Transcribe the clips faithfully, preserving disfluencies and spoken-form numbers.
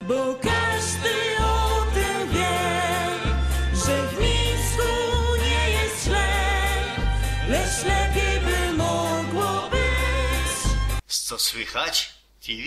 Bo każdy o tym wie, że w Mińsku nie jest źle, lecz lepiej by mogło być. Co słychać? T V.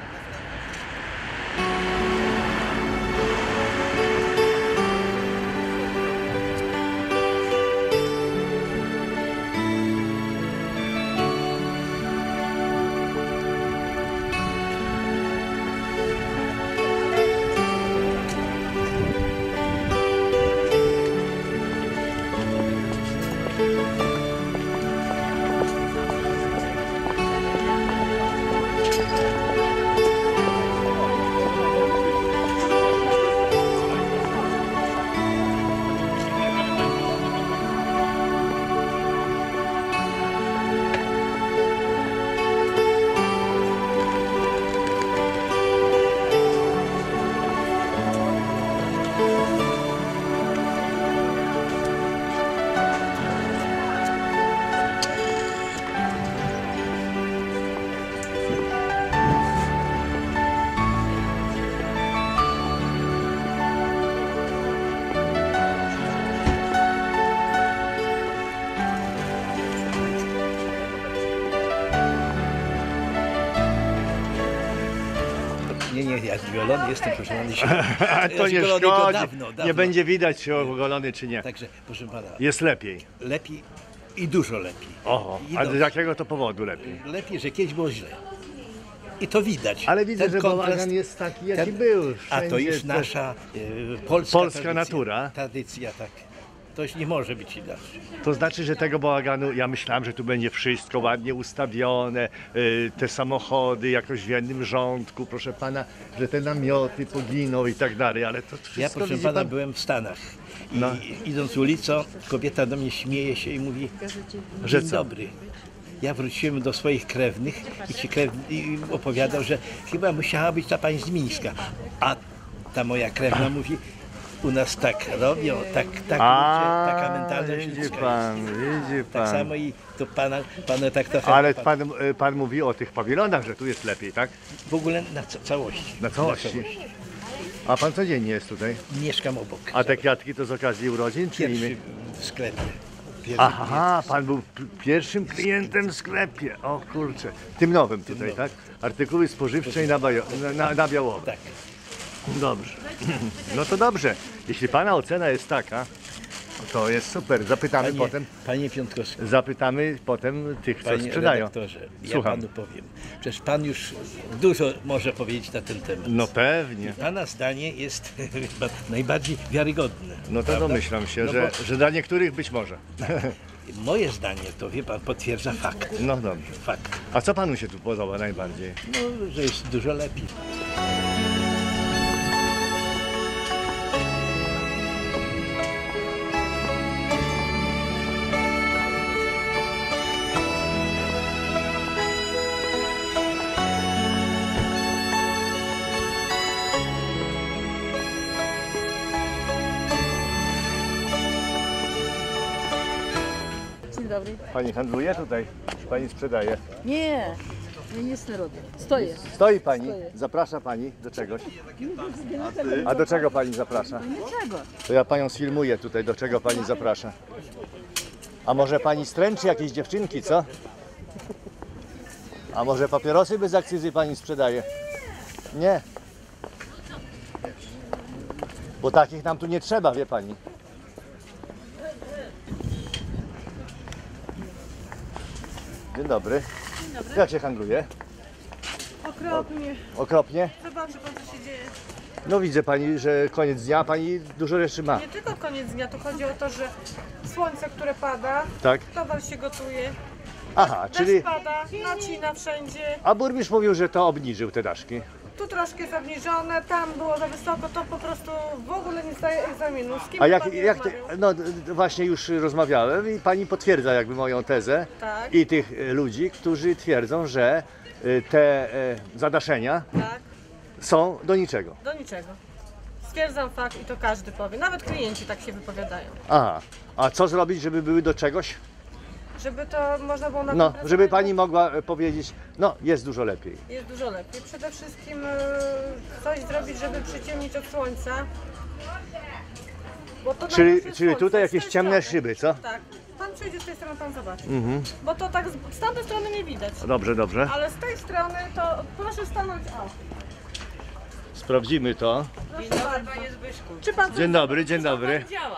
Nie, nie, ja zgolony jestem, proszę pana. To ja nie szkodzi, dawno, dawno. nie będzie widać, czy ogolony, czy nie. Także, proszę pana, Jest lepiej. lepiej i dużo lepiej. Oho, I a z dobrze. jakiego to powodu lepiej? Lepiej, że kiedyś było źle. I to widać. Ale widzę, Ten że kontrast, bałagan jest taki, jaki ten- był. A to Wszędzie jest to- nasza e, polska, Polska tradycja, natura. Tradycja, tak. To już nie może być inaczej. To znaczy, że tego bałaganu, ja myślałem, że tu będzie wszystko ładnie ustawione, y, te samochody jakoś w jednym rządku, proszę pana, że te namioty poginą i tak dalej, ale to wszystko Ja, proszę widzi pana, pan... byłem w Stanach i No. idąc ulicą, kobieta do mnie śmieje się i mówi: Że dzień co? dobry. Ja wróciłem do swoich krewnych i ci krewny i opowiadał, że chyba musiała być ta pani z Mińska. A ta moja krewna mówi: u nas tak robią, tak, tak A, ludzie, taka mentalność widzi ludzka pan, jest. widzi Tak pan. samo i to pana, pana tak trochę... Ale pan, y, pan mówi o tych pawilonach, że tu jest lepiej, tak? W ogóle na ca całości. Na całości. A pan codziennie jest tutaj? Mieszkam obok. A te kwiatki to z okazji urodzin, czy Pierwszy inny? w sklepie. Pierwszy Aha, pan był p- pierwszym klientem w sklepie. O kurczę. Tym nowym tutaj, nowym. tak? Artykuły spożywcze i na, bajo- na, na białowe. Tak. Dobrze. No to dobrze. Jeśli pana ocena jest taka, to jest super. Zapytamy Panie, potem. panie Piątkowski, Zapytamy potem tych, co panie sprzedają. redaktorze, ja Słucham. panu powiem. Przecież pan już dużo może powiedzieć na ten temat. No pewnie. Pana zdanie jest chyba najbardziej wiarygodne. No to prawda? domyślam się, No że, bo że dla niektórych być może. moje zdanie to, wie pan, potwierdza fakt. No dobrze. Fakt. A co panu się tu podoba najbardziej? No, że jest dużo lepiej. Dzień dobry. Pani handluje tutaj? Pani sprzedaje? Nie, ja nic nie robię. Stoję. Stoi pani, Stoję. zaprasza pani do czegoś. A do czego pani zaprasza? Niczego. To ja panią sfilmuję tutaj, do czego pani zaprasza. A może pani stręczy jakieś dziewczynki, co? A może papierosy bez akcyzy pani sprzedaje? Nie. Bo takich nam tu nie trzeba, wie pani. Dzień dobry. Jak się handluje? Okropnie. Okropnie? Zobaczy pan, co się dzieje. No widzę pani, że koniec dnia pani dużo rzeczy ma. Nie tylko koniec dnia, tu chodzi o to, że słońce, które pada, Tak? towar się gotuje, Aha, czyli... deszcz pada, nacina wszędzie. A burmistrz mówił, że to obniżył te daszki. Tu troszkę jest obniżone, tam było za wysoko, to po prostu w ogóle nie zdaje egzaminu. Z kim A jak, pan nie jak te, rozmawiał? no d- d- właśnie już rozmawiałem i pani potwierdza jakby moją tezę Tak. i tych e, ludzi, którzy twierdzą, że e, te e, zadaszenia Tak, są do niczego. do niczego. Stwierdzam fakt i to każdy powie, nawet klienci tak się wypowiadają. Aha, a co zrobić, żeby były do czegoś? Żeby to można było na No, żeby pani mogła e, powiedzieć, no jest dużo lepiej. Jest dużo lepiej. Przede wszystkim, e, co coś zrobić, żeby przyciemnić od słońca. Bo to Czyli, najlepsze czyli słońce, tutaj z jakieś tej ciemne strony. szyby, co? Tak. Pan przyjdzie z tej strony, pan zobaczy. Mhm. Bo to tak z, z tamtej strony nie widać. Dobrze, dobrze. Ale z tej strony to proszę stanąć. O, Sprawdzimy to. proszę bardzo. Czy pan coś Dzień dobry, dzień dobry. działa?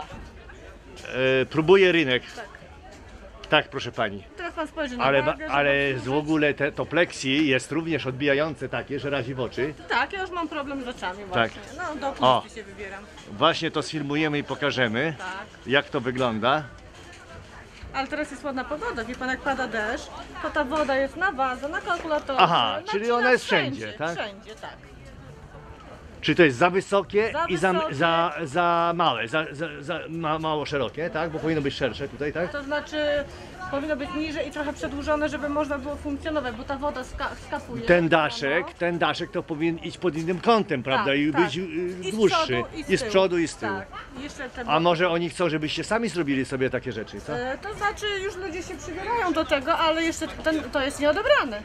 E, próbuję rynek. Tak, proszę pani. Teraz pan spojrzy na Ale, wagę, żeby ale obsłużyć. w ogóle te, to pleksi jest również odbijające takie, że razi w oczy. Tak, ja już mam problem z oczami właśnie. No do O. okulistki się wybieram. Właśnie to sfilmujemy i pokażemy, Tak. jak to wygląda. Ale teraz jest ładna pogoda, wie pan, jak pada deszcz, to ta woda jest na wadze, na kalkulatorze. Aha, na czyli czynach, ona jest wszędzie, tak? Wszędzie, tak. Czy to jest za wysokie Za i za, wysokie. za, za małe, za, za, za ma, mało szerokie, tak? Bo powinno być szersze tutaj, tak? To znaczy powinno być niżej i trochę przedłużone, żeby można było funkcjonować, bo ta woda ska skapuje. Ten daszek, ten daszek to powinien iść pod innym kątem, prawda? Tak, I tak. być y, I z dłuższy. przodu, i z I z tyłu. przodu, i z tyłu. Tak. I jeszcze te A może oni chcą, żebyście sami zrobili sobie takie rzeczy, co? E, To znaczy już ludzie się przybierają do tego, ale jeszcze ten, to jest nieodebrane.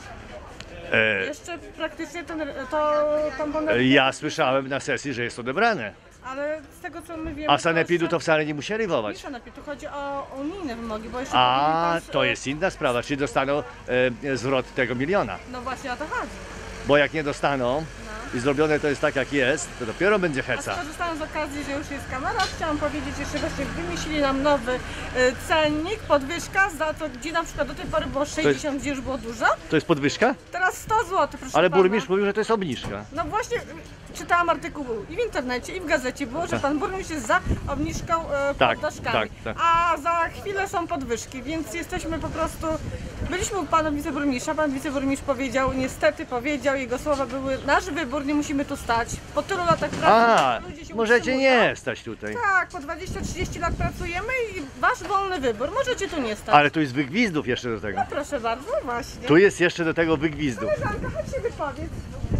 E, Jeszcze praktycznie ten, to komponent, ja słyszałem na sesji, że jest odebrane. ale z tego co my wiemy... A sanepidu jeszcze- to wcale nie musieli wołać. Nie sanepidu, chodzi o unijne wymogi, bo jeszcze A, powinien pan- to jest inna sprawa, czyli dostaną e, zwrot tego miliona. No właśnie o to chodzi. Bo jak nie dostaną i zrobione to jest tak jak jest, to dopiero będzie A heca. skorzystając z okazji, że już jest kamera, chciałam powiedzieć jeszcze właśnie, wymyślili nam nowy y, cennik, podwyżka za to, gdzie na przykład do tej pory było sześćdziesiąt, gdzie już było dużo, To jest podwyżka? teraz sto złotych, proszę Ale pana. burmistrz mówił, że to jest obniżka. No właśnie, y, czytałam artykuł i w internecie, i w gazecie było, że pan burmistrz jest za obniżką e, Tak, pod daszkami, tak, tak. a za chwilę są podwyżki, więc jesteśmy po prostu... Byliśmy u pana wiceburmistrza, pan wiceburmistrz powiedział, niestety powiedział, jego słowa były, nasz wybór, nie musimy tu stać, po tylu latach pracy A, ludzie się możecie utrzymują. nie stać tutaj. Tak, po dwadzieścia trzydzieści lat pracujemy i wasz wolny wybór, możecie tu nie stać. Ale tu jest wygwizdów jeszcze do tego. Proszę bardzo, właśnie. Tu jest jeszcze do tego wygwizdów. Koleżanka, chodź się wypowiedz.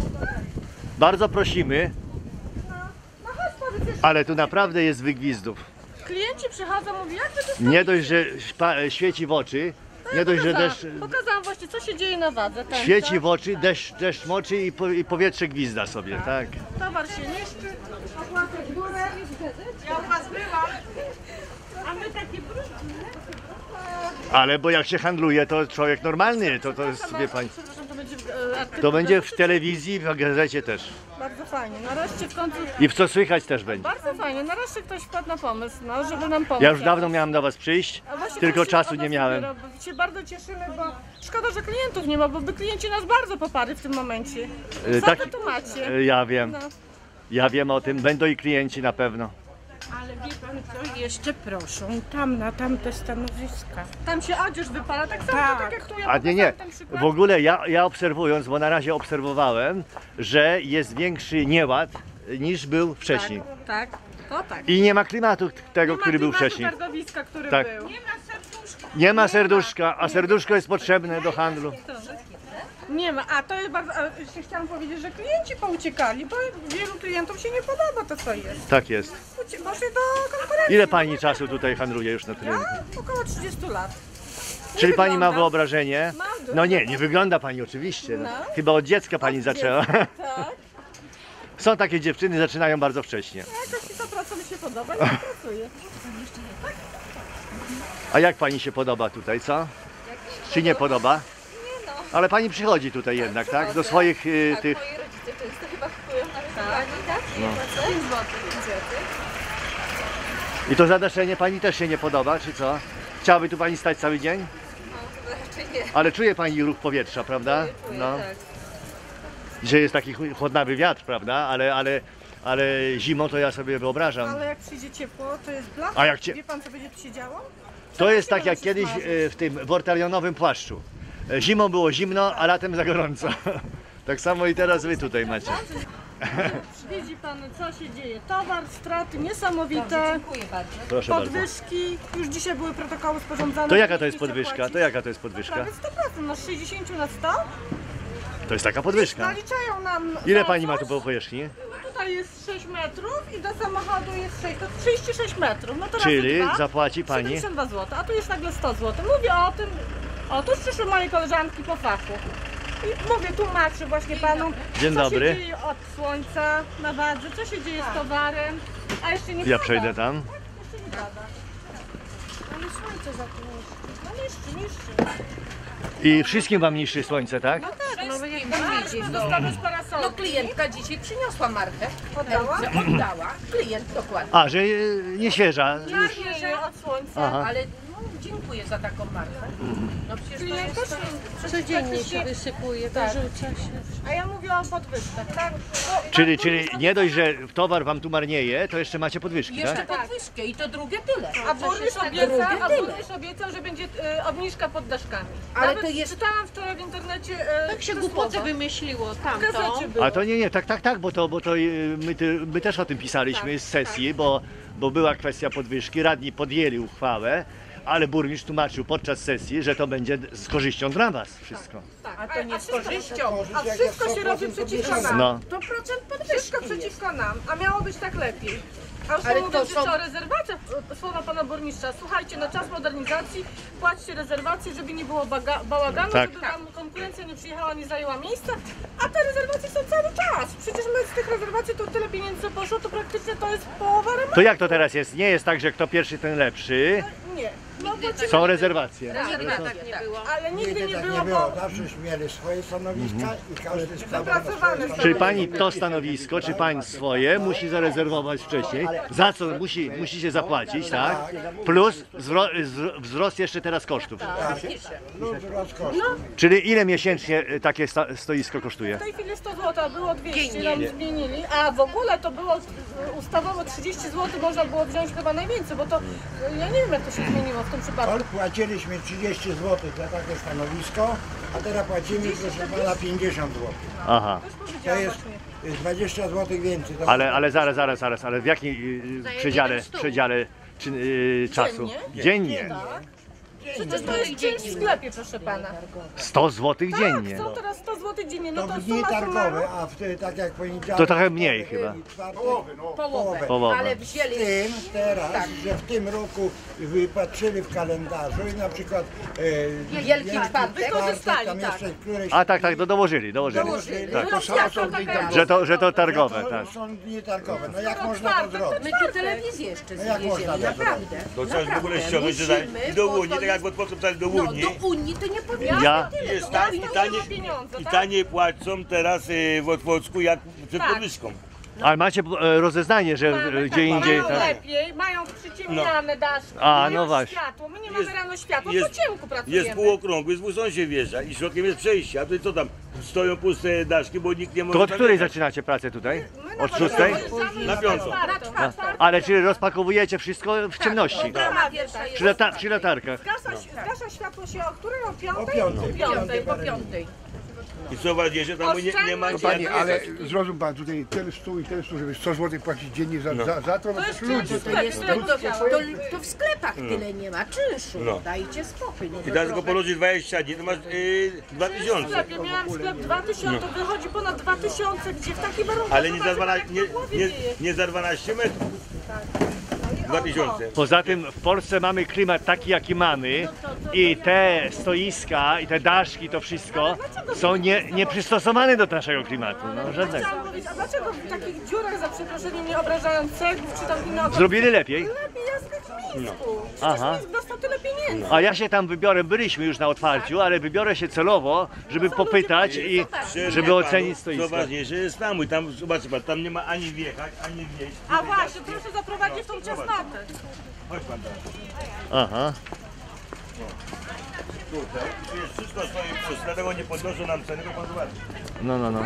Bardzo prosimy, No, no chodź powiedz jeszcze. ale tu naprawdę jest wygwizdów. Klienci przychodzą, mówią, jak wy tu Nie dość, że śpa- świeci w oczy, nie dość, że deszcz Pokazałam, pokazałam właśnie, co się dzieje na wadze. Ten, świeci tak? w oczy, deszcz, deszcz moczy i, po, i powietrze gwizda sobie, tak? Towar się niszczy, opłaty w górę. Ja u was byłam. A my takie brudne. Ale bo jak się handluje, to człowiek normalny, to to jest, wie pani, Przepraszam, to będzie w, e, artykuł to będzie w gazety. telewizji, w gazecie też. Bardzo fajnie, nareszcie w końcu... I w co słychać też będzie. Bardzo fajnie, nareszcie ktoś wpadł na pomysł, no, żeby nam pomóc. Ja już dawno miałem do was przyjść, A właśnie tylko prosimy czasu o nie was miałem. dopiero, bo się bardzo cieszymy, bo szkoda, że klientów nie ma, bo by klienci nas bardzo poparli w tym momencie. E, Co tak- wy tu macie? E, Ja wiem, No. ja wiem o tym, będą i klienci na pewno. Ale wie pan co, jeszcze proszą tam na tamte stanowiska. Tam się odzież wypala, tak samo tak, tak jak tu ja A nie, nie, pokazałam ten przykład. w ogóle ja, ja obserwując, bo na razie obserwowałem, że jest większy nieład niż był wcześniej. Tak, to tak. I nie ma klimatu tego, Nie ma który był klimatu wcześniej. targowiska, który Tak. był. Nie ma serduszka, a serduszko jest potrzebne do handlu. Nie ma, a to jest bardzo, a jeszcze chciałam powiedzieć, że klienci pouciekali, bo wielu klientów się nie podoba to, co jest. Tak jest. Ucie- Poszli do konkurencji. Ile pani czasu tutaj handluje już na tym rynku? Ja? Około trzydziestu lat. Nie Czyli pani ma wygląda. wyobrażenie? Mam dużo. No nie, nie wygląda pani oczywiście. No. No. Chyba od dziecka pani zaczęła. Tak. Są takie dziewczyny, zaczynają bardzo wcześnie. Jakoś mi ta praca mi się podoba i pracuję. A jak pani się podoba tutaj, co? Czy nie podoba? Ale pani przychodzi tutaj jednak, tak? Do swoich y, Tak, tych... moi rodzice często chyba kupują nawet tak. tak? Nie płacę? pięć złotych. I to zadaszenie pani też się nie podoba, czy co? Chciałaby tu pani stać cały dzień? No, chyba raczej nie. Ale czuje pani ruch powietrza, prawda? Czuję, No. tak. Dzisiaj jest taki chu- chłodnawy wiatr, prawda? Ale, ale, ale zimą to ja sobie wyobrażam. Ale jak przyjdzie ciepło, to jest blacha. A jak cie- Wie pan, co będzie tu się działo? To jest tak jak się kiedyś smaży. e, w tym wortalionowym płaszczu. E, Zimą było zimno, a latem za gorąco. Tak samo i teraz wy tutaj macie. Widzi pan, co się dzieje. Towar, straty niesamowite. Dziękuję bardzo. Proszę bardzo. Podwyżki, już dzisiaj były protokoły sporządzane. To jaka to jest Nikt nie chce podwyżka? płacić. To jaka to jest podwyżka? Prawie sto procent, no z sześćdziesięciu na sto. To jest taka podwyżka. Naliczają nam. Ile za pani ma coś. tu po powierzchni? Tutaj jest sześć metrów i do samochodu jest sześć, to trzydzieści sześć metrów. No to Czyli razy dwa, zapłaci pani? siedemdziesiąt dwa złote, a tu jest nagle sto złotych. Mówię o tym, o tu przyszły moje koleżanki po fachu. I mówię, tłumaczę właśnie panu, Dzień co dobry. się dzieje od słońca na wadze, co się dzieje z towarem, a jeszcze nie Ja pada. przejdę tam. Jeszcze nie pada. Ale słońce za to niszczy. No niszczy, niszczy. I wszystkim wam niszczy słońce, tak? No tak, no bo jak pan widzi, dostawać parasolki. No klientka dzisiaj przyniosła marchę. Oddała? Oddała. Klient dokładnie. A, że y, nie świeża. Już. Pachnie od słońca. Aha. Ale no, dziękuję za taką marchę. No przecież to Klientka jest... się Codziennie się wysypuje, wyrzuca się. A ja mówię o podwyżkach, tak? Bo Czyli, pan czyli burmistrz nie dość, że towar wam tu marnieje, to jeszcze macie podwyżki, Jeszcze tak? podwyżkę i to drugie tyle. A burmistrz Drugie obiecał, a tyle. burmistrz obiecał, że będzie e, obniżka pod daszkami. Ale Nawet to jest- czytałam wczoraj w internecie. E, Tak się to głupoty słowo. wymyśliło, W tamto. gazecie było. A to nie, nie, tak, tak, tak, bo to, bo to y, my, ty, my też o tym pisaliśmy Tak, z sesji, bo, bo była kwestia podwyżki, radni podjęli uchwałę, ale burmistrz tłumaczył podczas sesji, że to będzie z korzyścią dla was wszystko. Tak, A to nie z wszystko- korzyścią. A wszystko się robi przeciwko nam. No. To procent Wszystko podwyżki jest. przeciwko nam, a miało być tak lepiej. A już Ale Ale to mówię, są- że o rezerwacjach, e, słowa pana burmistrza, słuchajcie, na czas modernizacji płaćcie rezerwacje, żeby nie było baga- bałaganu, Tak. żeby tam konkurencja nie przyjechała, nie zajęła miejsca, a te rezerwacje są cały czas. Przecież my z tych rezerwacji to tyle pieniędzy poszło, to praktycznie to jest połowa remontu. To jak to teraz jest? Nie jest tak, że kto pierwszy, ten lepszy. Nie, no bo ci... Są rezerwacje. Nigdy tak tak nie było. Ale nigdy Nigdy nie tak było, nie było. bo... Zawsze mieli swoje stanowiska i każdy składał na Wypracowane swoje Czy stanowisko. pani to stanowisko, czy pani swoje musi zarezerwować wcześniej, za co musi, musicie zapłacić, tak? Plus wzro, wzro- wzrost jeszcze teraz kosztów. Lud rozkoszy. Czyli ile miesięcznie y, takie sta, stoisko kosztuje? W tej chwili sto złotych, a było dwieście, nam zmienili, a w ogóle to było e, ustawowo trzydzieści złotych można było wziąć chyba najwięcej, bo to, e, ja nie wiem jak to się zmieniło w tym przypadku. Płaciliśmy trzydzieści złotych za takie stanowisko, a teraz płacimy proszę pana pięćdziesiąt złotych. Aha, Już To powiedziałam jest właśnie. dwadzieścia złotych więcej. To ale, ale zaraz, zaraz, zaraz, ale w jakim y, przedziale, przedziale czy, y, czasu? Dziennie. Przecież to jest czynsz w sklepie, proszę pana. sto złotych Tak, dziennie. chcą teraz sto złotych dziennie, no To to w dni suma targowe, summarum. a w te, tak jak poniedziałek... To trochę mniej chyba. Połowę, no. Połowę. Połowę. Ale wzięli... Tym teraz, że w tym roku wypatrzyli w kalendarzu i na przykład e, Wielki czwartek. Wykorzystali, tam tak. jeszcze któreś A tak, tak, to dołożyli, dołożyli. dołożyli. Tak. No, ja to taka Że to, że to targowe, to tak. są dni targowe. No jak można to zrobić? My tu telewizję jeszcze No jak można zwieziemy, to naprawdę. To trzeba w ogóle Naprawdę. ściągnąć, że Musimy, do bo Unii, to tak jak pod pisali do No, Unii. do Unii to nie powinno Ja, Jest ta, i, taniej, pieniądze, I tak? taniej płacą teraz y, w Otwocku jak przed Tak. podwyżką. ale macie e, rozeznanie, że Mamy, e, tak, gdzie indziej, mają tak? lepiej, mają przyciemniane daszki, A, mają no właśnie. światło, my nie mamy Jest- rano światła, jest- po ciemku pracujemy. Jest półokrągły, z wózą się wjeżdża i środkiem jest przejście, a to co tam? Stoją puste daszki, bo nikt nie może... To od tam której jechać. zaczynacie pracę tutaj? My Od na szóstej? Na piątą. Na Ale czyli rozpakowujecie wszystko w ciemności? Brama pierwsza jest. Przy, lata, przy latarkach? Zgasa, zgasa światło się o której? O piątej? O piątej. O piątej, po piątej. I co ważniejsze, tam nie, nie ma... Oszczędność jak Panie, ale jechać. zrozum pan tutaj ten stół i ten stół, żeby sto złotych płacić dziennie za, No. za, za to, no To to jest ludzie. czynsz w To sklepie, jest tyle to, to, powiedziałam. to, to w sklepach tyle nie ma czynszu. No. Dajcie spokój. No I to teraz tylko trochę- polożyć dwadzieścia dni, to masz y, dwa W tysiące. sklepie miałam sklep dwa tysiące, wychodzi ponad dwa tysiące, gdzie w takich warunkach... Ale nie za, zobaczy pan, dwanaście, jak nie, na głowie nie, wieje. nie za dwanaście metrów. dwa tysiące. Poza tym w Polsce mamy klimat taki, jaki mamy i te stoiska i te daszki, to wszystko są nie, nieprzystosowane do naszego klimatu. No, żadnego. Chciałam powiedzieć, a dlaczego w takich dziurach, za przeproszeniem, nie obrażając cegłów, czy tam inne obrazy? Zrobili lepiej. Lepiej jest w Mińsku. Przecież Aha. Mińsk dostał tyle pieniędzy. A ja się tam wybiorę, byliśmy już na otwarciu, ale wybiorę się celowo, żeby popytać i żeby ocenić Co stoisko. ważniejsze jest tam, i tam, zobaczcie pan, tam nie ma ani wjechać, ani wjeść. A właśnie, proszę zaprowadzić tą ciasnotę. Chodź pan teraz. Aha. Tutaj, tu jest wszystko stoi plus, dlatego nie podnoszą nam ceny, bo pan zobaczy. No, no, no.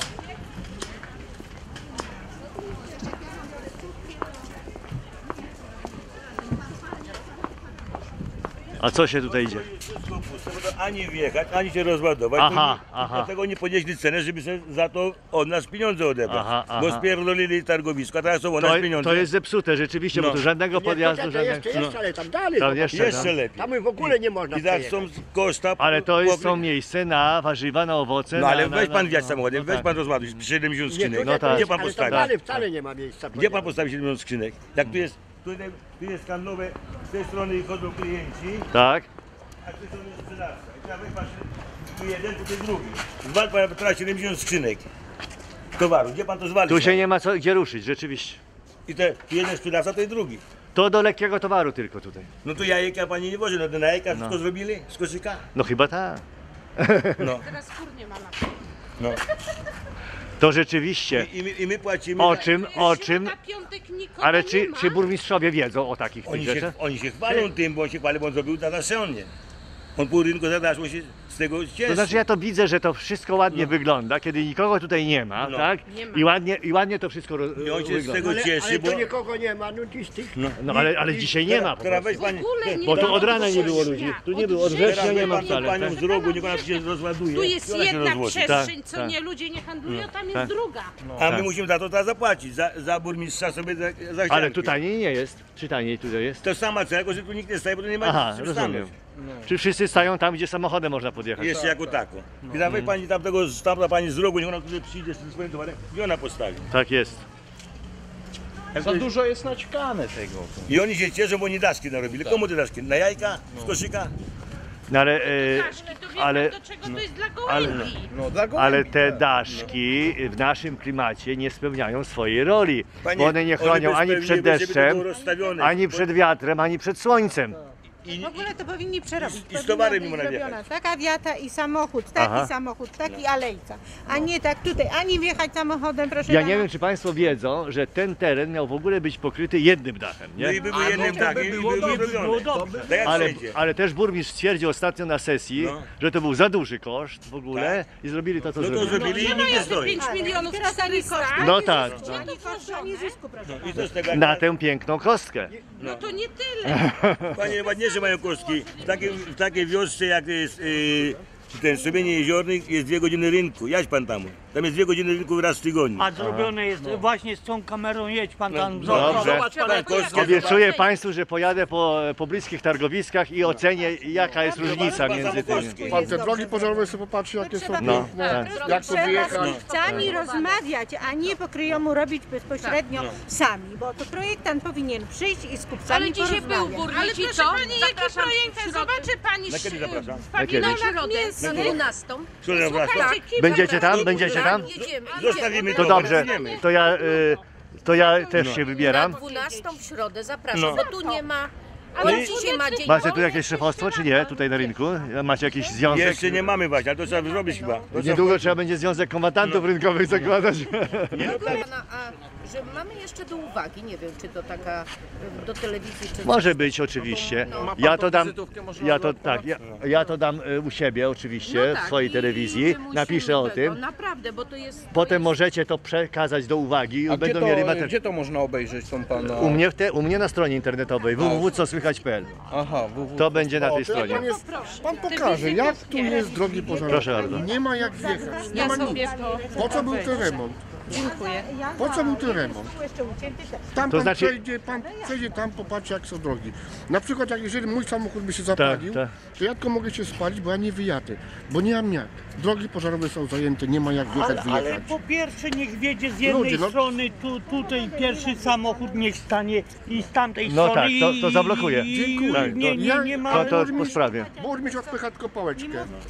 A co się tutaj idzie? Wszystko puste, bo to ani wjechać, ani się rozładować. Aha, to nie, aha. Dlatego nie podnieśli cenę, żeby sobie za to od nas pieniądze odebrać. Aha, aha. Bo spierdolili targowisko, a teraz są od nas To, pieniądze. to jest zepsute rzeczywiście, bo No. tu żadnego podjazdu, to żadnego... jeszcze, jeszcze, ale tam dalej. Tam zobacz. jeszcze, Jeszcze tam. lepiej. Tam w ogóle nie można I tak są przejechać. koszta... Ale to jest, po- są miejsce na warzywa, na owoce. No ale na, weź na, pan na, wjazd no, samochodem, no weź tak. pan rozmawiać, siedemdziesiąt Nie, skrzynek. tutaj tak. Gdzie pan ale tam postawi? dalej wcale nie ma miejsca. Gdzie pan postawi siedemdziesiąt skrzynek? Jak tu jest, tutaj, tu jest handlowe, z tej strony chodzą klienci, Tak? a z tej strony jest sprzedawca. I teraz weź pan, tu jeden, tutaj drugi. Zwal pan teraz siedemdziesiąt skrzynek towaru. Gdzie pan to zwali? Tu się nie ma co, gdzie ruszyć, rzeczywiście. I te jeden sprzedawca, to i drugi. To do lekkiego towaru tylko tutaj. No to jajeka pani nie wozi, no to na jajka wszystko zrobili z koszyka. No chyba tak. No. Teraz kur nie ma na No. To rzeczywiście. I, i, my, I my płacimy. O za- czym, o czym? Na piątek nikogo Ale nie czy, ma. czy burmistrzowie wiedzą o takich tych Oni się, rzeczach? oni się chwalą tym, bo on się chwali, bo on zrobił zadaszenie. On pół rynku zadaszło się z tego cieszy. To znaczy ja to widzę, że to wszystko ładnie wygląda, kiedy nikogo tutaj nie ma, No. tak? Nie ma. I ładnie, i ładnie to wszystko ro, I on się z wygląda. tego Ale, cieszy, ale bo... tu nikogo nie ma, no i z tych... No ale, ale dzisiaj nie ma po Teraz prostu. weź pani... W ogóle nie Bo ma tu od rana nie września. było ludzi. Tu nie było, od września września nie ma Pan wcale. panią Tak? z rogu, niech ona się rozładuje. Tu jest i ona się jedna rozłoży. przestrzeń, Tak, co tak. nie ludzie nie handlują, tam jest tak. druga. A my Tak. musimy za to teraz zapłacić, za, za burmistrza sobie za, za Ale ścianki. tu taniej nie jest. Czy taniej tutaj jest? To sama cena, tylko że tu nikt nie staje, bo tu nie ma Aha, czym rozumiem. stanąć. Czy wszyscy stają tam, gdzie samochodem można podjechać? Jeszcze jako tako. I nawet pani tamtego, tamta pani z rogu, niech ona tutaj przyjdzie z tym swoim towarem i ona postawi. Tak jest. Za dużo jest naćkane tego. I oni się cieszą, bo oni daszki narobili. Komu te daszki? Na jajka? Z koszyka? No ale, e, Kaszki, to wie ale, pan, do czego to jest dla ale- gołębi. No, dla gołębi, ale te tak. daszki w naszym klimacie nie spełniają swojej roli. Panie, Bo one nie chronią by ani spełniły, przed żeby to deszczem, było rozstawione. ani przed wiatrem, ani przed słońcem. I, W ogóle to powinni przerobić. i z Powinna towarem być im zrobiona najechać. taka wiata i samochód, taki Aha. samochód, taki alejca. A nie tak tutaj, ani wjechać samochodem, proszę Ja pana. nie wiem, czy Państwo wiedzą, że ten teren miał w ogóle być pokryty jednym dachem, No nie? i by był jednym takim, i by było zrobione. Tak jak Ale, wszędzie. ale też burmistrz stwierdził ostatnio na sesji, No. że to był za duży koszt w ogóle i zrobili to, co No to zrobili. zrobili i nikt nie stoi. pięć milionów Teraz ani czterysta. kosztu, No ani tak. zysku, ani kosztu, ani zysku, proszę I co z tego? Na tę piękną kostkę. No to nie tyle. Panie, ładniejsze mają kostki. W takiej, w takiej wiosce jak jest yy, ten Strumienie Jeziorny jest dwie godziny rynku. Jaś pan tam. Tam jest dwie godziny rynku raz w tygodniu. A zrobione jest właśnie z tą kamerą, jedź pan tam. Dobrze. Zobacz pan kostkę. Obiecuję Państwu, że pojadę po pobliskich targowiskach i ocenię, jaka jest różnica między tymi. Pan te drogi pożarowe sobie popatrzy, jakie są No, piękne, tak. jak to Trzeba z wyjechać. kupcami rozmawiać, a nie po kryjomu robić bezpośrednio sami, bo to projektant powinien przyjść i z kupcami Ale dzisiaj był porozmawiać. burmistrz Ale i proszę co? pani, jaki Zapraszam projekt? w środę. Zobaczy pani Na kiedy zapraszam? W Na kiedy? pawilonach Na mięsnych. dwunastą. Słuchaj, zapraszam. Słuchajcie, kim Będziecie tam? zapraszam? Będziecie tam? Jedziemy. Zostawimy To towar, dobrze, weźmiemy. to ja, y, to ja też się Na wybieram. dwunastą w środę zapraszam, No. bo tu nie ma. Ale Ale dzisiaj ma dzień Macie tu wolny. jakieś szefostwo, czy nie? Tutaj na rynku? Macie jakiś związek? Jeszcze nie mamy właśnie, ale to trzeba zrobić chyba. To trzeba- Niedługo trzeba będzie związek kombatantów rynkowych zakładać. Pana, a że mamy jeszcze do uwagi, nie wiem czy to taka y, do telewizji czy Może być oczywiście. Ja to dam, ja to, tak, ja, ja to dam y, u siebie oczywiście, No tak, w swojej i telewizji. ludzie muszą Napiszę o tego, tym. Naprawdę, bo to jest. to Potem jest... możecie to przekazać do uwagi. A gdzie Będą to, mieli materiał. gdzie to można obejrzeć tą pana? U mnie, w te, u mnie na stronie internetowej w w w kropka co słychać kropka p l. Aha, www. To będzie na tej To jak stronie. pan, jest, pan pokaże, jak tu jest drogi pożarowe. Proszę bardzo. Nie ma jak wjechać, nie ma nic. Po co był ten remont? Dziękuję. Po co był ten remont? Tam To pan znaczy- przejdzie, pan przejdzie tam, popatrzy jak są drogi. Na przykład jak jeżeli mój samochód by się zapalił, tak. to ja tylko mogę się spalić, bo ja nie wyjadę. Bo nie mam jak. Drogi pożarowe są zajęte, nie ma jak wjechać, Ale, ale wyjechać. po pierwsze niech wjedzie z jednej Ludzie, no- strony, tu, tutaj pierwszy samochód niech stanie i z tamtej No strony. tak, to- to i- zablokuje. i- Dziękuję. Tak, Nie, nie, Ja- nie ma. To, to po burmistrz- sprawie. Burmistrz odpycha tylko pałeczkę.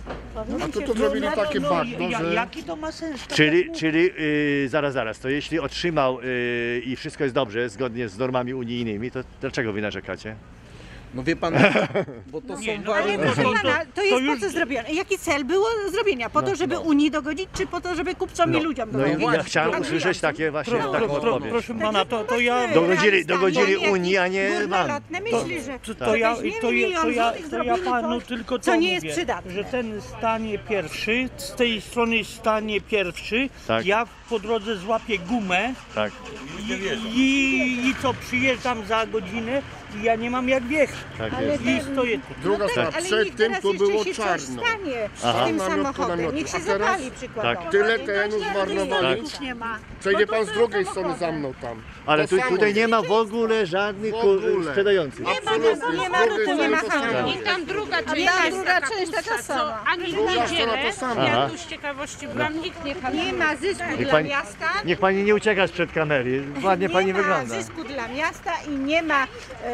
A tu to No, zrobili no, takie no, bagno, ja- że... Jaki to ma sens? Tak Czyli, jak mówię. czyli yy, zaraz, zaraz, to jeśli otrzymał yy, i wszystko jest dobrze, zgodnie z normami unijnymi, to dlaczego wy narzekacie? No wie pan, bo to Nie, są no, Ale warunki. proszę to- pana, to to jest już- po co zrobione? Jaki cel było zrobienia? Po to, żeby Unii dogodzić, czy po to, żeby kupcom i ludziom No i dogodzić? ja chciałem usłyszeć takie właśnie Pro, taką pro, pro, odpowiedź. proszę pana, to, to ja. Dogodzili- dogodzili Jakieś Unii, a nie wam. górnolotne myśli, że To, to, ja, weźmiemy to, ja, to, milion ja, złotych, to ja zrobimy panu coś, tylko to co nie jest mówię, przydatne. że ten stanie pierwszy, z tej strony stanie pierwszy, Tak. ja po drodze złapię gumę Tak. i, i, i co, przyjeżdżam za godzinę i ja nie mam jak wjechać. Tak Ale jest. I stoję tu. Druga strona, ale przed niech tym teraz to jeszcze było się coś czarno. stanie Aha. z tym Namiotu, samochodem. namiotu. Niech się A teraz- zapali przykładowo. Tyle terenu zmarnowali. Już nie ma. Przejdzie pan z drugiej strony za mną tam. Ale To tu, samo tutaj jest. nie ma w ogóle żadnych W ku- ogóle. sprzedających. Nie ma, Absolutnie, nie z ma, drugiej tu nie ma strony to samo. handlu. I tam druga część ta jest druga taka część taka pusta, sama. co ani w Druga strona niedzielę, to samo. ja Aha. tu z ciekawości byłam, nikt nie handluje. Nie ma zysku Niech dla pani, miasta. niech pani nie ucieka sprzed kamery. Ładnie pani nie wygląda. ma zysku dla miasta i nie ma e,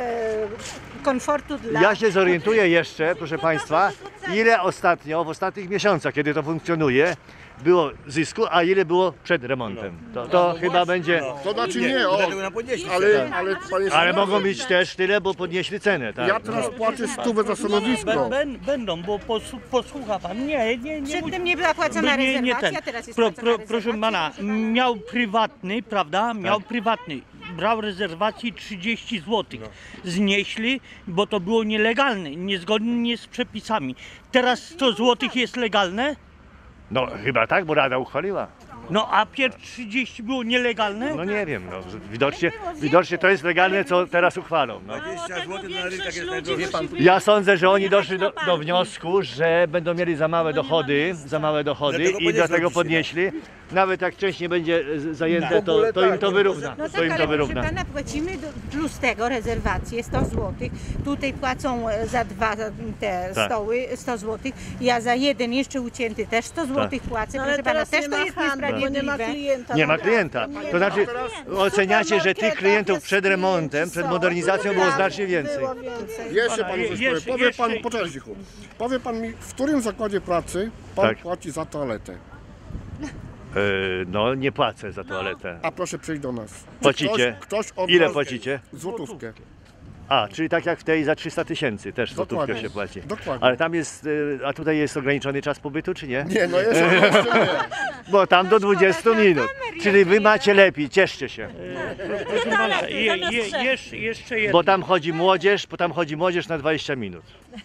komfortu dla... Ja się zorientuję jeszcze, proszę Państwa, ile ostatnio, w ostatnich miesiącach, kiedy to funkcjonuje, było zysku, a ile było przed remontem. To, to chyba będzie... To znaczy nie, o, ale, ale, panie Ale mogą być też tyle, bo podnieśli cenę, tak? Ja teraz płacę stówę za stanowisko. Bę- Będą, bo posłu- posłucha pan. Nie, nie, nie. Przedtem nie była płacona nie, nie rezerwacja, ten. teraz jest Pro, płacona pro, Proszę rezerwacja, pana, proszę pana. miał prywatny, prawda? Miał prywatny. Brał rezerwacji trzydzieści złotych. Znieśli, bo to było nielegalne, niezgodnie z przepisami. Teraz sto złotych jest legalne? No chyba tak, bo Rada uchwaliła. No a pierw trzydzieści było nielegalne? No nie wiem, no widocznie, widocznie to jest legalne, co teraz uchwalą. No. dwadzieścia złotych na rynkach jest najdroższy. Ja sądzę, że oni doszli do, do wniosku, że będą mieli za małe dochody, za małe dochody Dlatego i dlatego podnieśli. podnieśli. Nawet jak część nie będzie z- zajęte, to, to im to wyrówna. No To tak, im ale to proszę wyrówna. pana, płacimy do, plus tego rezerwację sto złotych. Tutaj płacą e, za dwa te Tak. stoły sto złotych. Ja za jeden jeszcze ucięty też sto złotych płacę. No, Proszę ale pana, teraz też nie to ma jest handlu, bo nie ma niesprawiedliwe. klienta. Nie ma No klienta. tak. To znaczy oceniacie, że tych klientów przed remontem, przed modernizacją było znacznie więcej. Było więcej. Jeszcze panu coś powiem. Jeszcze- Powie pan, jeszcze- poczekaj cichu. Powie pan mi, w którym zakładzie pracy pan Tak. płaci za toaletę? E, no nie płacę za toaletę. A proszę przyjść do nas. Płacicie? Ktoś, ktoś od Ile nas płacicie? Złotówkę. A, czyli tak jak w tej za trzysta tysięcy też złotówkę Dokładnie. się płaci. Dokładnie. Ale tam jest, e, a tutaj jest ograniczony czas pobytu, czy nie? Nie, no jeszcze, jeszcze nie. Bo tam do dwudziestu minut. Czyli wy macie lepiej, cieszcie się. Proszę pana, je, je, jeszcze, jeszcze jedno. Bo tam chodzi młodzież, bo tam chodzi młodzież na dwadzieścia minut.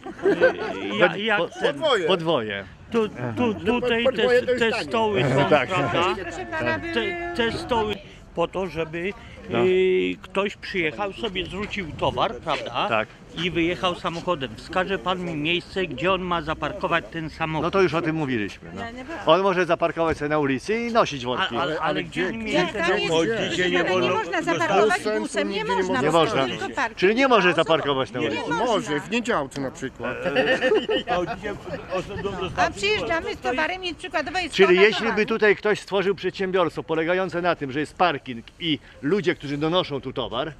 Ja, jak Po- ten, Podwoje. Podwoje. tu, tu, tutaj Podwoje to te, już te tanie. stoły są, Tak. prawda? Proszę pana, by... Te, te stoły po to, żeby No. y, ktoś przyjechał, sobie zwrócił towar, prawda? Tak. I wyjechał samochodem. Wskaże pan mi miejsce, gdzie on ma zaparkować ten samochód. No to już o tym mówiliśmy. No. On może zaparkować sobie na ulicy i nosić A, wodki. ale, ale gdzie Jak miejsce? tam jest, Bo proszę dzisiaj nie pana, wolno nie można dostać. zaparkować Bez sensu busem, nie nigdzie nie można. można. Nie bo można. to tylko parking. Czyli nie może zaparkować na ulicy. Może, w niedziałce na przykład. A przyjeżdżamy z towarem i przykładowo jest Czyli tona jeśli by towaru. tutaj ktoś stworzył przedsiębiorstwo polegające na tym, że jest parking i ludzie, którzy donoszą tu towar,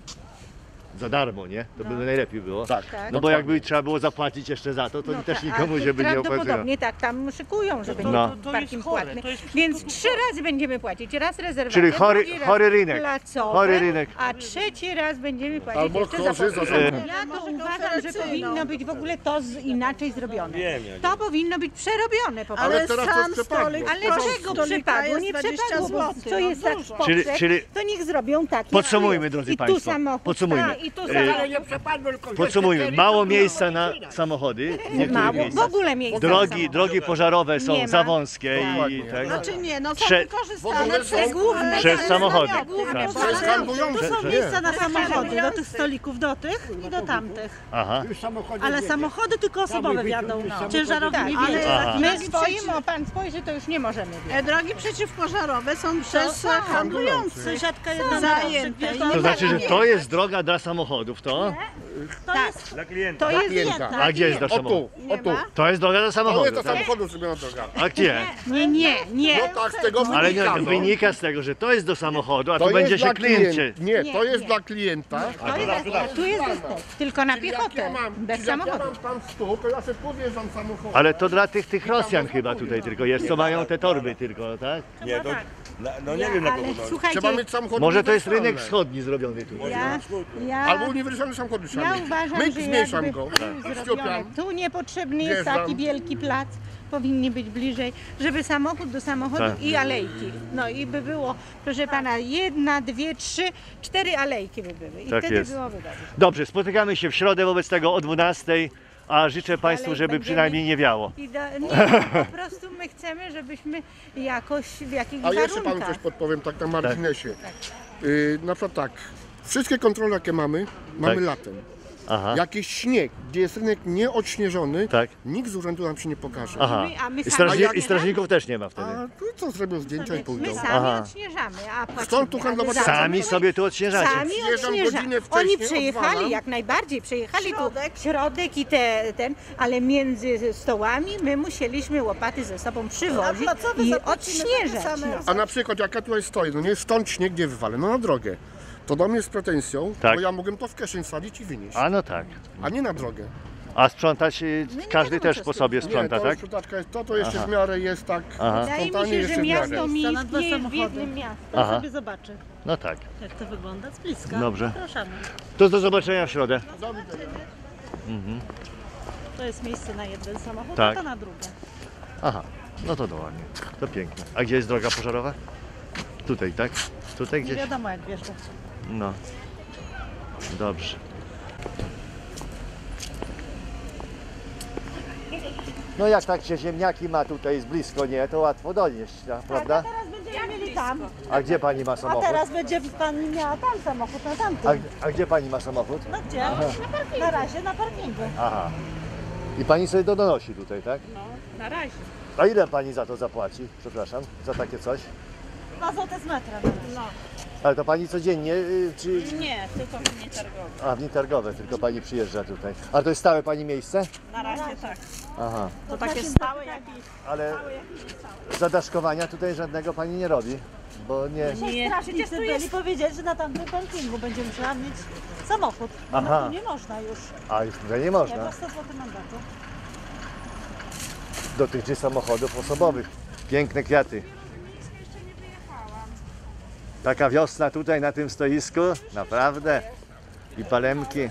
za darmo, nie? To by najlepiej było. Tak. No bo jakby trzeba było zapłacić jeszcze za to, to No też tak, nikomu a się by nie opłaciło. prawdopodobnie tak tam szykują, że będzie No. To jest parking chore, płatny. to jest Więc trzy razy będziemy płacić. Raz rezerwację, Czyli chory- drugi raz chory rynek. placowe, Chory rynek. a trzeci raz będziemy płacić Albo jeszcze chorzy za za pokój. samochód. Ja to uważam, że powinno być w ogóle to z, inaczej zrobione. Wiem, ja To powinno być przerobione po prostu. Ale Ale teraz to sam jest przepadło. stolik, Ale koszt czego stolika przepadło? jest Nie dwadzieścia przepadło, bo złotych. co jest tak w Czyli- poprzek, czyli- to niech zrobią tak. Podsumujmy, jak drodzy jest. I państwo, tu samochód, podsumujmy. tak, i tu E, samochód. Nie przepadło, tylko Podsumujmy, cztery mało to miejsca na samochody w niektórych Mało, w miejscach. ogóle miejsca na Drogi, samochód. drogi pożarowe są Nie ma. za wąskie i Dokładnie. tak. Znaczy nie, no są Prze- wykorzystane w ogóle przez są- główne. Przez samochody. Główne, Tak. bo- Przez handlujące. To są Nie. miejsca na samochody, do tych stolików, do tych i do tamtych. Aha. już samochody Ale jedzie. samochody tylko osobowe wjadą, ciężarowi Tak, nie ale wjedzie. Aha. my swoim, o pan spojrzy, to już nie możemy wjechać. E, Drogi przeciwpożarowe są przez są handlujących. Sąsiadka jedna Zajęte. To znaczy, że to jest droga dla samochodów, to? To jest Dla klienta. To jest klienta. A gdzie jest dla O tu, samochodu? o tu. To jest droga dla To jest samochodu, do tak? samochodu zrobiona droga. A gdzie? Nie, nie, nie. No tak, z tego Ale wynika. nie, no. wynika z tego, że to jest do samochodu, a To tu jest będzie się dla klient. klienta. Nie, Nie, to jest nie. dla klienta. To jest, a tu jest dostęp, tylko na Czyli jak piechotę, ja mam, bez czyli jak ja samochodu. mam tam stół, to ja sobie podjeżdżam samochodem. Ale to dla tych, tych Rosjan chyba tutaj tylko jest, co mają te torby tylko, tak? Nie, to, na, no nie wiem na kogo Ale to. słuchajcie, Trzeba mieć samochody Może to jest uniwersalne. rynek wschodni zrobiony tu. ja, ja, Albo uniwersalny samochody trzeba ja mieć. uważam, Myk, że zmniejszam jakby go. były zrobione. Ściupiam. Tu niepotrzebny jest Wjeżdżam. taki wielki plac, powinni być bliżej, żeby samochód do samochodu Tak. i alejki. No i by było, proszę pana, jedna, dwie, trzy, cztery alejki by były i Tak wtedy jest. byłoby dobrze. Dobrze, spotykamy się w środę wobec tego o dwunastej, a życzę Państwu, Dalej żeby będziemy- przynajmniej nie wiało. I do, nie, po prostu my chcemy, żebyśmy jakoś w jakichś A jeszcze panu warunkach. coś podpowiem tak na marginesie. Yy, na przykład tak, wszystkie kontrole jakie mamy, mamy Tak. latem. Aha, Jakiś śnieg, gdzie jest rynek nieodśnieżony, tak. nikt z urzędu nam się nie pokaże. Aha. My- a my I, sami strażni odśnieżamy? I strażników też nie ma wtedy. A tu co zrobią zdjęcia i My pójdą. sami Aha. odśnieżamy, a płacimy. Stąd tu handlować Ale za- Sami sobie tu odśnieżacie. Sami Przyjeżdżam odśnieżamy. godzinę Oni wcześniej, przyjechali, odwalam. jak najbardziej, przyjechali Środek. tu środek i te, ten, ale między stołami my musieliśmy łopaty ze sobą przywozić placowe i zapłacimy takie odśnieżać. same No. A na przykład jak ja tutaj stoję, no nie, stąd śnieg gdzie wywalę? No na drogę. to do mnie z pretensją, Tak. bo ja mogłem to w kieszeń wsadzić i wynieść, A no tak. a nie na drogę. A sprzątać y, każdy też po sobie sprząta, nie, to tak? sprzątaczka jest to, to jeszcze Aha. w miarę jest tak, Aha. Wydaje mi sprzątanie się, jeszcze że w miarę. miasto Miejsce miejskie w w jednym miaście Aha. sobie zobaczy, No tak. jak to wygląda z bliska. Dobrze. Zapraszamy. To do zobaczenia w środę. Mhm. To jest miejsce na jeden samochód, Tak. a to na drugie. Aha, no to ładnie. To pięknie. A gdzie jest droga pożarowa? Tutaj, tak? Tutaj Nie gdzieś? wiadomo jak wjeżdżać. No. Dobrze. No jak tak się ziemniaki ma tutaj z blisko, nie, to łatwo donieść, tak, prawda? Teraz będziemy mieli tam. A gdzie pani ma A samochód? teraz będzie pani miała tam samochód, na tamtym. A, a gdzie pani ma samochód? No gdzie? Aha. Na parkingu. Na razie na parkingu. Aha. I pani sobie to donosi tutaj, tak? No, na razie. A ile pani za to zapłaci? Przepraszam, za takie coś? Dwa złote z metra na razie. No. Ale to pani codziennie, y, czy... Nie, tylko w targowe. A, w dni targowe, tylko pani przyjeżdża tutaj. A to jest stałe pani miejsce? Na razie tak. Aha. To takie stałe jak Ale zadaszkowania tutaj żadnego pani nie robi, bo nie... Nie, strażnicy byli powiedzieć, że na tamtym parkingu będzie musiała mieć samochód. Aha. No tu nie można już. A już tutaj nie Jak można. o sto złotych mandatu. Dotyczy samochodów osobowych. Piękne kwiaty. Taka wiosna tutaj na tym stoisku, naprawdę. I palemki.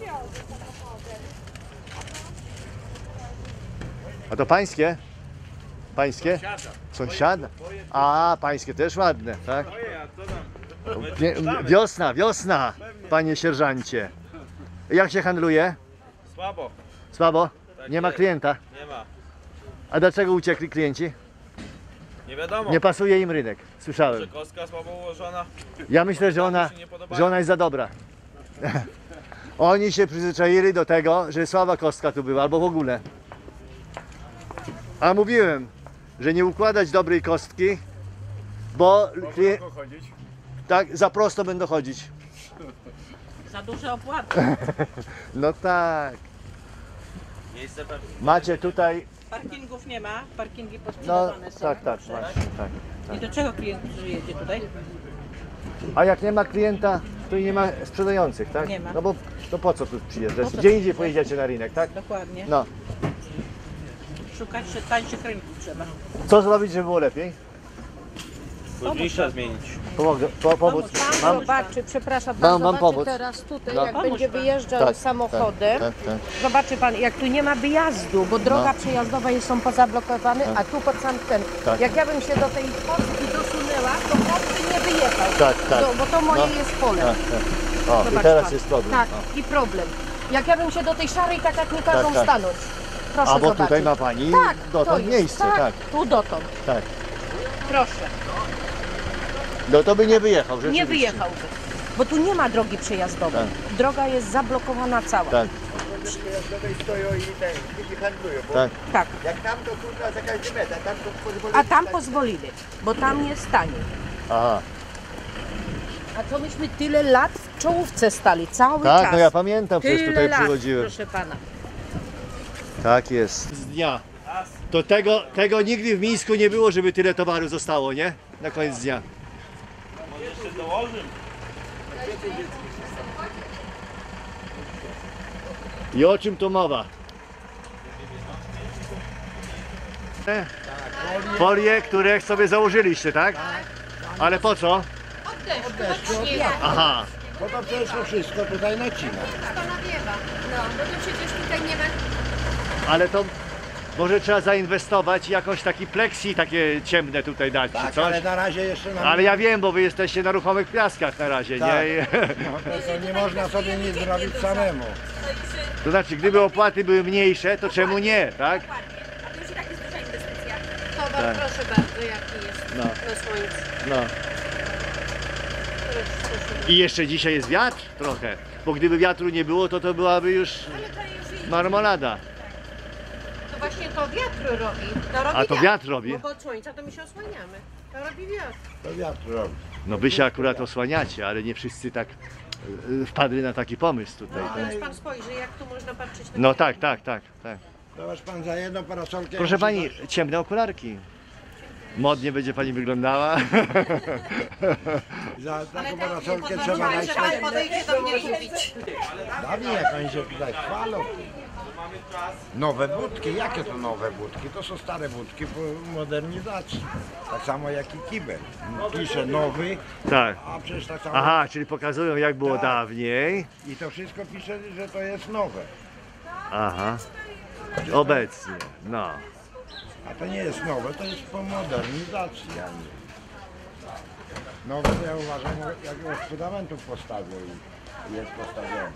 A to pańskie? Pańskie? Sąsiada. A, pańskie też ładne, tak? Pie- Wiosna, wiosna, panie sierżancie. Jak się handluje? Słabo. Słabo? Nie ma klienta? Nie ma. A dlaczego uciekli klienci? Nie wiadomo. Nie pasuje im rynek, słyszałem. Że kostka słabo ułożona. Ja myślę, że ona, się nie podobają. że ona jest za dobra. Oni się przyzwyczaili do tego, że słaba kostka tu była, albo w ogóle. A mówiłem, że nie układać dobrej kostki, bo klien... tak, za prosto będą chodzić. Za duże opłaty. No tak. Miejsce pewnie. Macie tutaj, Parkingów nie ma, parkingi no posprzedawane są. tak, tak, Proszę. właśnie, tak, I tak. do czego klient przyjedzie tutaj? A jak nie ma klienta, to i nie ma sprzedających, tak? Nie ma. No bo to po co tu przyjeżdżać? Po co Gdzie indziej przyjeżdżać? pojedziecie na rynek, tak? Dokładnie. No. Szukać się tańszych rynków trzeba. Co zrobić, żeby było lepiej? Burmistrza zmienić. Pomogę, po, pomóc. Pan Mam, zobaczy, przepraszam, pan Mam- mam zobaczy pomóc. teraz tutaj, No. jak Pomóż będzie pan. wyjeżdżał Tak, samochodem. tak, tak, tak. Zobaczy pan, jak tu nie ma wyjazdu, bo droga No. przejazdowa jest są pozablokowane, Tak. a tu pod sam ten. Tak. Jak ja bym się do tej Polski dosunęła, to on by nie wyjechał. Tak, tak. No, bo to moje No. jest pole. Tak, tak. O, i Zobacz teraz pan. jest problem. Tak, O. i problem. Jak ja bym się do tej szarej, tak jak nie każą Tak, tak. stanąć. Proszę A bo zobaczyć. tutaj ma pani tak, dotąd to jest, miejsce, tak, tak. tu dotąd. Tak. Proszę. No to by nie wyjechał, rzeczywiście. Nie wyjechałby, bo tu nie ma drogi przejazdowej. Droga jest zablokowana cała. Tak, Tutaj stoją i te ludzie handlują, bo tak. Tak. jak tam to kurwa za każdy metr, a tam to pozwolili. A tam pozwolili, bo tam jest taniej. Aha. A to myśmy tyle lat w czołówce stali, cały Tak, czas. no ja pamiętam, przecież Tyle tutaj lat, przychodziłem. proszę pana. Tak jest. Z dnia. To tego, tego nigdy w Mińsku nie było, żeby tyle towaru zostało, nie? Na koniec dnia. Może jeszcze dołożymy. I o czym tu mowa? Folie, które sobie założyliście, tak? Ale po co? Aha. Bo to przecież to wszystko tutaj nacina. No, bo tu przecież tutaj nie ma... Ale to może trzeba zainwestować i jakoś taki plexi takie ciemne tutaj dać, Tak, czy coś? ale na razie jeszcze nam... Ale ja wiem, bo wy jesteście na ruchomych piaskach na razie, Tak. nie? No, to, to nie można sobie nic zrobić samemu. To znaczy, gdyby opłaty były mniejsze, to czemu nie, tak? A to już i tak jest duża inwestycja. Towar, Tak. proszę bardzo, jaki jest No. na słońcu. No. I jeszcze dzisiaj jest wiatr trochę, bo gdyby wiatru nie było, to to byłaby już Ale to już i... marmolada. To właśnie to wiatr robi. To robi A to wiatr robi? Bo od słońca to my się osłaniamy. To robi wiatr. To wiatr robi. No wy się akurat osłaniacie, ale nie wszyscy tak y, wpadli na taki pomysł tutaj. No, tak? ale pan spojrzy, jak tu można patrzeć na No tak, tak, tak, tak. Zobacz pan za jedną parasolkę. Proszę pani, ciemne okularki. Modnie będzie pani wyglądała. Za taką parasolkę trzeba dać. podejdzie do mnie kupić. Dawniej jak oni się tutaj chwalą. Nowe budki, jakie to nowe budki? To są stare budki po modernizacji. Tak samo jak i kibel. Pisze nowy, Tak. a przecież tak samo... Aha, czyli pokazują jak było Tak. dawniej. I to wszystko pisze, że to jest nowe. Aha. Obecnie, no. A to nie jest nowe, to jest po modernizacji. a nie. Nowe to ja uważam, jak od fundamentów postawił i jest postawiony.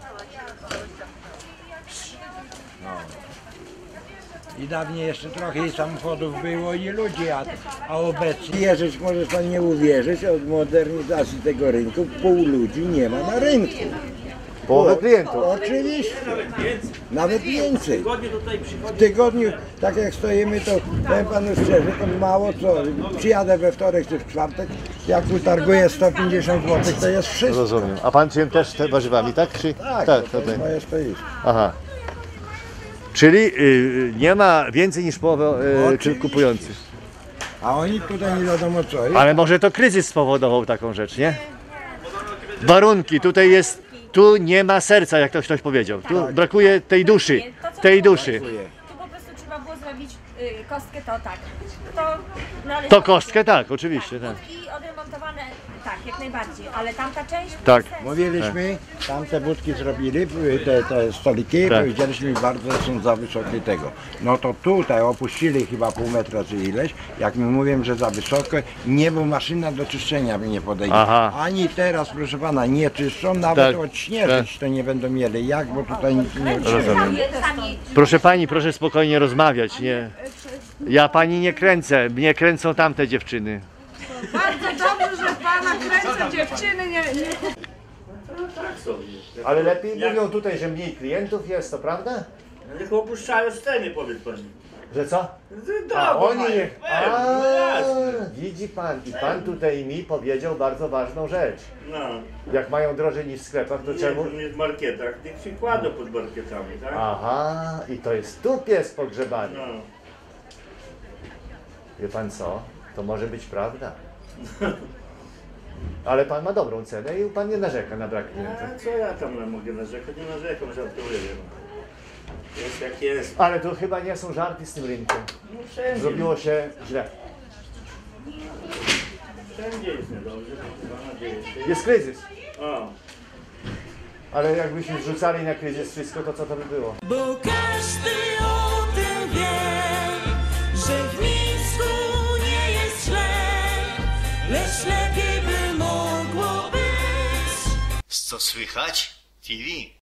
No. I dawniej jeszcze trochę i samochodów było i ludzi, a, a obecnie wierzyć, możesz pan nie uwierzyć, od modernizacji tego rynku pół ludzi nie ma na rynku. Połowę klientów. Oczywiście. Nawet więcej. W tygodniu, tak jak stoimy, to powiem panu szczerze, to mało co. Przyjadę we wtorek czy w czwartek, jak utarguję sto pięćdziesiąt złotych, to jest wszystko. Rozumiem. A pan czym też te warzywami, tak? Czy... Tak, tak to jest moje stoisko. Aha. Czyli y, nie ma więcej niż połowę y, kupujących. A oni tutaj nie wiadomo co. Ale może to kryzys spowodował taką rzecz, nie? Warunki, tutaj jest, tu nie ma serca, jak to ktoś powiedział. Tu brakuje tej duszy, tej duszy. Tu po prostu trzeba było zrobić y, kostkę, to tak. To, no ale To kostkę, tak, oczywiście, tak. I odremontowane, tak, jak najbardziej, ale tamta część... Tak. Mówiliśmy, tamte budki zrobili, te, te stoliki, Tak. powiedzieliśmy bardzo są za wysokie tego. No to tutaj opuścili chyba pół metra czy ileś, jak my mówimy, że za wysokie, nie, bo maszyna do czyszczenia nie podejdzie. Aha. Ani teraz, proszę pana, nie czyszczą, nawet Tak. odśnieżyć to nie będą mieli. Jak, bo tutaj nic nie Rozumiem. odśnieży. Proszę pani, proszę spokojnie rozmawiać, nie? Ja pani nie kręcę, mnie kręcą tamte dziewczyny. Bardzo dobrze, że pana kręcą dziewczyny, nie, nie. Ale lepiej mówią tutaj, że mniej klientów jest, to prawda? Niech opuszczają sceny, powiedz pan. Że co? A oni nie... A, widzi pan, i pan tutaj mi powiedział bardzo ważną rzecz. No. Jak mają drożej niż w sklepach, to Nie, czemu? to nie w marketach, niech się kładą pod marketami, tak? Aha, i to jest tu pies pogrzebany. No. Wie pan co? To może być prawda. Ale pan ma dobrą cenę i pan nie narzeka na brak klientów. A co ja tam mogę narzekać? Nie narzekam, żartuję. Jest jak jest. Ale to chyba nie są żarty z tym rynkiem. No wszędzie. Zrobiło się źle. Wszędzie jest niedobrze, proszę dzieje się. Jest kryzys. O. Ale jakbyśmy zrzucali na kryzys wszystko, to co to by było? Bo każdy o tym wie, że w Mińsku nie jest źle, lecz lepiej by mogło być. Co słychać? T V.